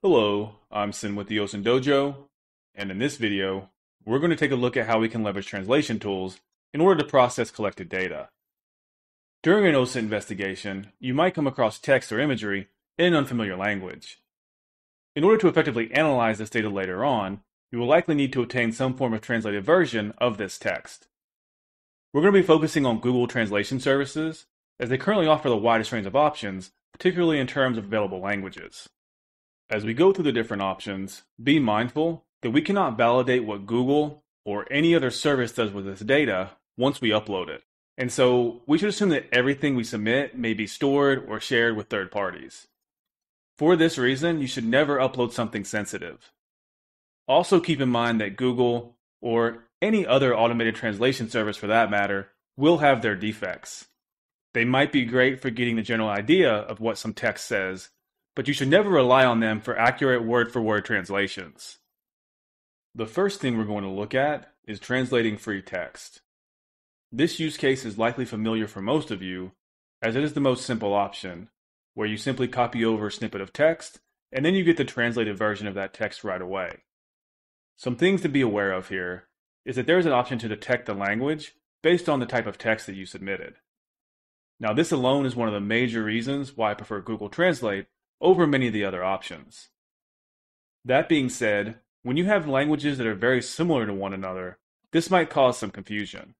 Hello, I'm Sin with the OSINT Dojo, and in this video, we're going to take a look at how we can leverage translation tools in order to process collected data. During an OSINT investigation, you might come across text or imagery in an unfamiliar language. In order to effectively analyze this data later on, you will likely need to obtain some form of translated version of this text. We're going to be focusing on Google Translation Services, as they currently offer the widest range of options, particularly in terms of available languages. As we go through the different options, be mindful that we cannot validate what Google or any other service does with this data once we upload it. And so we should assume that everything we submit may be stored or shared with third parties. For this reason, you should never upload something sensitive. Also keep in mind that Google, or any other automated translation service for that matter, will have their defects. They might be great for getting the general idea of what some text says, but you should never rely on them for accurate word-for-word translations. The first thing we're going to look at is translating free text. This use case is likely familiar for most of you, as it is the most simple option, where you simply copy over a snippet of text, and then you get the translated version of that text right away. Some things to be aware of here is that there is an option to detect the language based on the type of text that you submitted. Now, this alone is one of the major reasons why I prefer Google Translate over many of the other options. That being said, when you have languages that are very similar to one another, this might cause some confusion.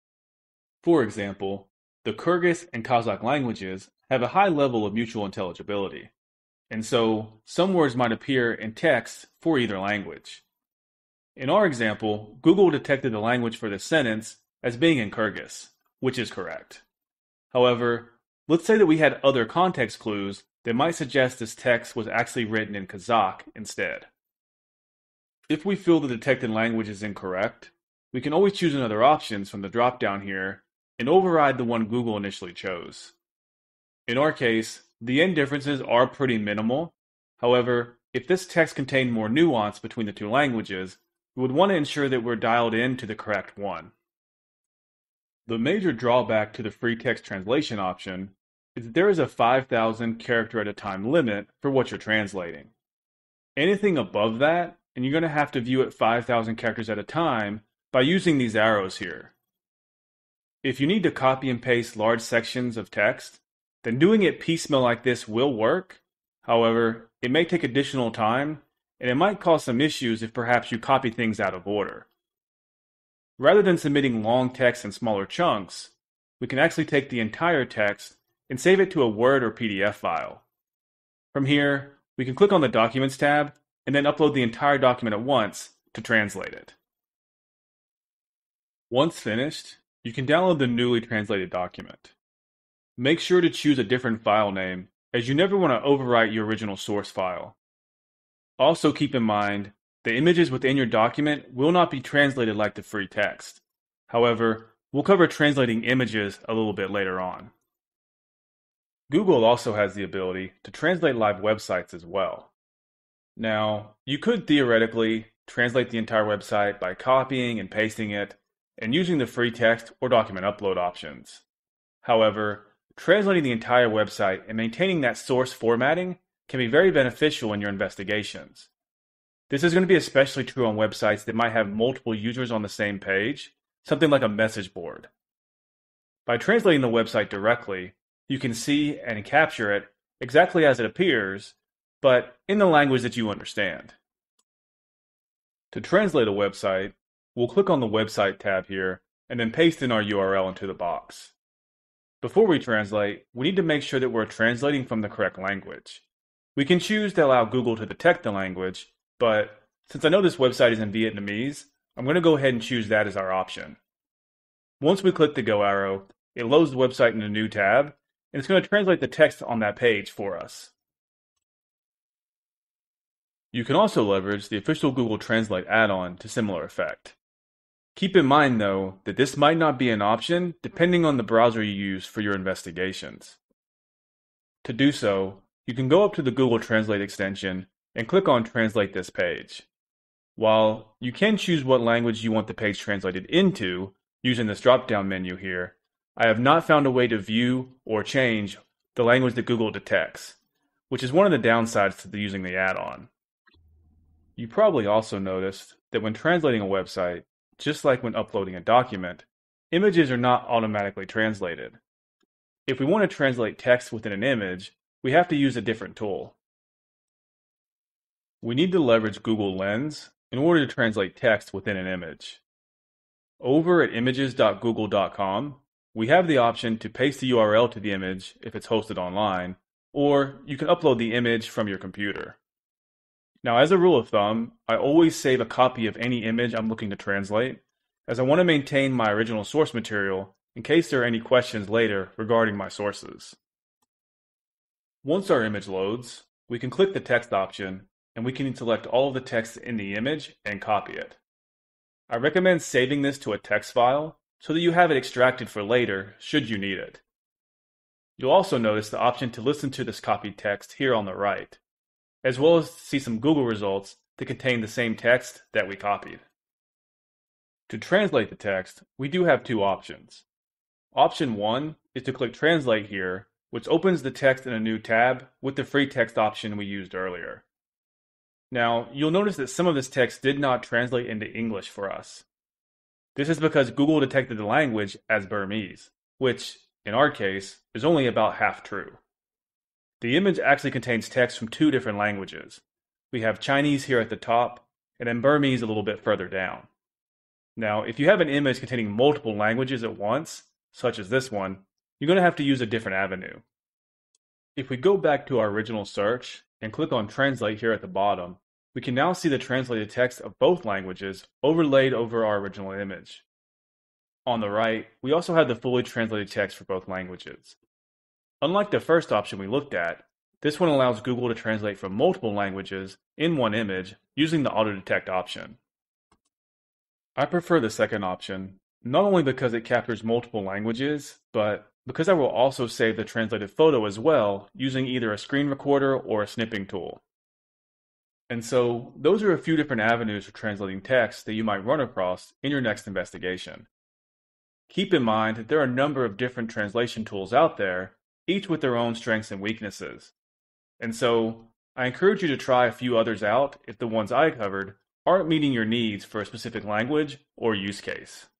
For example, the Kyrgyz and Kazakh languages have a high level of mutual intelligibility, and so some words might appear in text for either language. In our example, Google detected the language for this sentence as being in Kyrgyz, which is correct. However, let's say that we had other context clues that might suggest this text was actually written in Kazakh instead. If we feel the detected language is incorrect, we can always choose another option from the drop-down here and override the one Google initially chose. In our case, the end differences are pretty minimal. However, if this text contained more nuance between the two languages, we would want to ensure that we're dialed in to the correct one. The major drawback to the free text translation option is that there is a 5,000 character at a time limit for what you're translating. Anything above that, and you're going to have to view it 5,000 characters at a time by using these arrows here. If you need to copy and paste large sections of text, then doing it piecemeal like this will work. However, it may take additional time, and it might cause some issues if perhaps you copy things out of order. Rather than submitting long text in smaller chunks, we can actually take the entire text and save it to a Word or PDF file. From here, we can click on the Documents tab and then upload the entire document at once to translate it. Once finished, you can download the newly translated document. Make sure to choose a different file name, as you never want to overwrite your original source file. Also keep in mind, the images within your document will not be translated like the free text. However, we'll cover translating images a little bit later on. Google also has the ability to translate live websites as well. Now, you could theoretically translate the entire website by copying and pasting it and using the free text or document upload options. However, translating the entire website and maintaining that source formatting can be very beneficial in your investigations. This is going to be especially true on websites that might have multiple users on the same page, something like a message board. By translating the website directly, you can see and capture it exactly as it appears, but in the language that you understand. To translate a website, we'll click on the Website tab here and then paste in our URL into the box. Before we translate, we need to make sure that we're translating from the correct language. We can choose to allow Google to detect the language, but since I know this website is in Vietnamese, I'm going to go ahead and choose that as our option. Once we click the Go arrow, it loads the website in a new tab, and it's going to translate the text on that page for us. You can also leverage the official Google Translate add-on to similar effect. Keep in mind, though, that this might not be an option depending on the browser you use for your investigations. To do so, you can go up to the Google Translate extension and click on Translate this page. While you can choose what language you want the page translated into using this drop-down menu here, I have not found a way to view or change the language that Google detects, which is one of the downsides to using the add-on. You probably also noticed that when translating a website, just like when uploading a document, images are not automatically translated. If we want to translate text within an image, we have to use a different tool. We need to leverage Google Lens in order to translate text within an image. Over at images.google.com, we have the option to paste the URL to the image if it's hosted online, or you can upload the image from your computer. Now, as a rule of thumb, I always save a copy of any image I'm looking to translate, as I want to maintain my original source material in case there are any questions later regarding my sources. Once our image loads, we can click the text option and we can select all of the text in the image and copy it. I recommend saving this to a text file so that you have it extracted for later should you need it. You'll also notice the option to listen to this copied text here on the right, as well as see some Google results that contain the same text that we copied. To translate the text, we do have two options. Option 1 is to click Translate here, which opens the text in a new tab with the free text option we used earlier. Now, you'll notice that some of this text did not translate into English for us. This is because Google detected the language as Burmese, which, in our case, is only about half true. The image actually contains text from two different languages. We have Chinese here at the top, and then Burmese a little bit further down. Now, if you have an image containing multiple languages at once, such as this one, you're going to have to use a different avenue. If we go back to our original search and click on Translate here at the bottom, we can now see the translated text of both languages overlaid over our original image. On the right, we also have the fully translated text for both languages. Unlike the first option we looked at, this one allows Google to translate from multiple languages in one image using the auto detect option. I prefer the second option, not only because it captures multiple languages, but because I will also save the translated photo as well using either a screen recorder or a snipping tool. And so, those are a few different avenues for translating text that you might run across in your next investigation. Keep in mind that there are a number of different translation tools out there, each with their own strengths and weaknesses. And so, I encourage you to try a few others out if the ones I covered aren't meeting your needs for a specific language or use case.